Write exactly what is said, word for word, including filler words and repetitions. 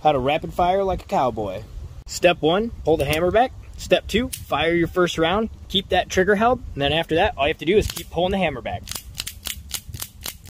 How to rapid fire like a cowboy. Step one, hold the hammer back. Step two, fire your first round. Keep that trigger held. And then after that, all you have to do is keep pulling the hammer back.